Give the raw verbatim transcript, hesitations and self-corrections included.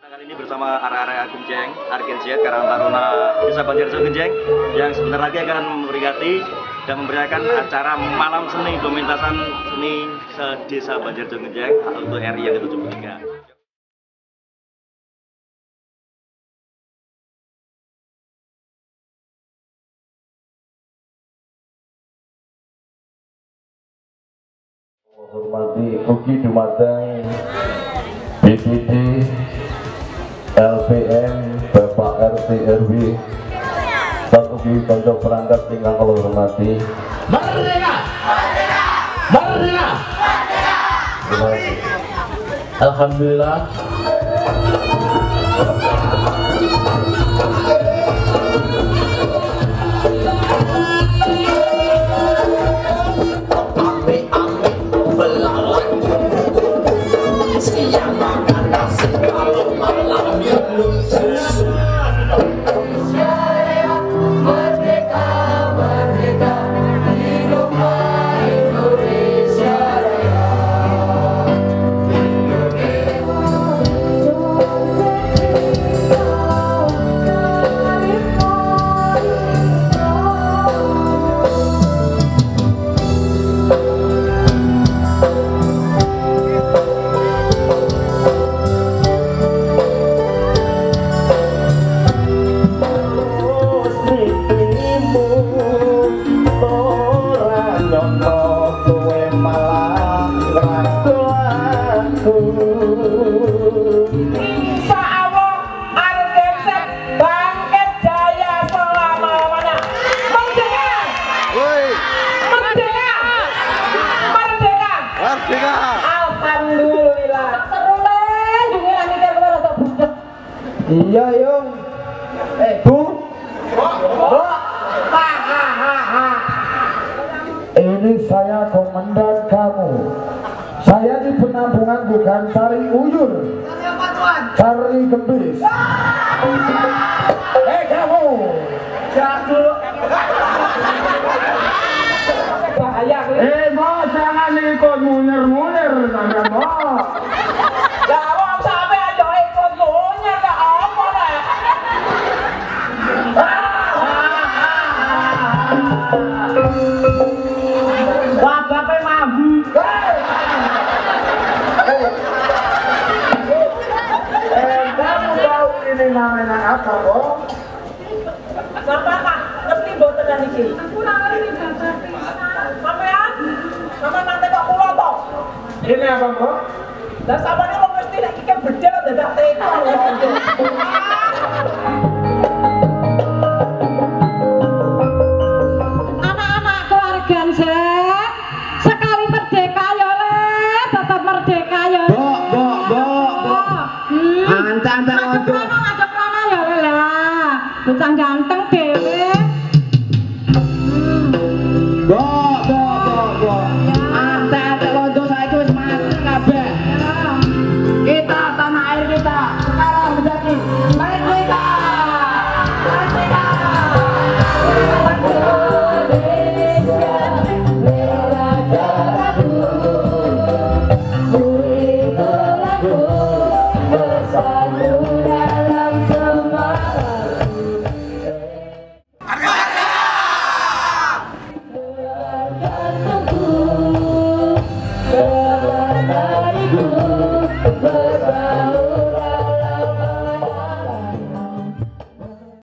Kali ini bersama area-area Genjeng, Argensia, Karang Taruna, Desa Banjarjo Genjeng, yang sebentar lagi akan memperingati dan memberikan acara malam seni pementasan seni se-Desa Banjarjo Genjeng untuk R I yang ke tujuh puluh tiga. Menghormati Ugi Dumateng B P D L P M Bapak R T R W dan ugi kanca perangkat ingkang kula hormati. Merdeka! Merdeka! Merdeka! Alhamdulillah. Siang makan nasi kalau malam minum susu. Merdeka, merdeka, hiduplah Indonesia Raya. Alhamdulillah. Seru nih, dungi lagi mikir keluar atau budak. Iya Yung. Eh Bu. Bu. Ha ha ha ha. Ini saya komandan kamu. Saya di penampungan bukan cari uyur. Cari gembis. Eh kamu. Jangan dulu. Bahaya. Eh mau jangan ikut munir-munir sampean mau. Lah wong sampean yo ikut lunyer kok apa rek? Wah, bape mambu. Eh kamu tahu ini namanya apa kok? Sampai Pak, ngerti mboten lan iki? Aku ora ngerti gambar pisan. Sampean? Sampean nanti kok kula to? Ini apa kok? Lah sampeyan kok mesti nek iki bedel dadak teko. Anak-anakku Argensia, sekali merdeka ya le, tetap merdeka ya. Bo, bo, bo, bo. Antang-antang Ngadep untuk. rono, ngadep rono ya le lah. Bocah ganteng dhewe. Bo.